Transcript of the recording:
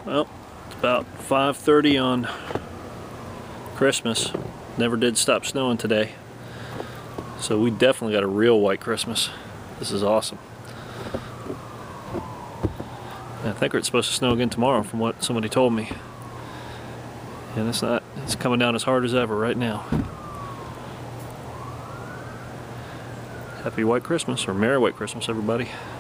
Well, it's about 5:30 on Christmas. Never did stop snowing today. So we definitely got a real white Christmas. This is awesome. And I think it's supposed to snow again tomorrow from what somebody told me. And it's coming down as hard as ever right now. Happy White Christmas, or Merry White Christmas, everybody.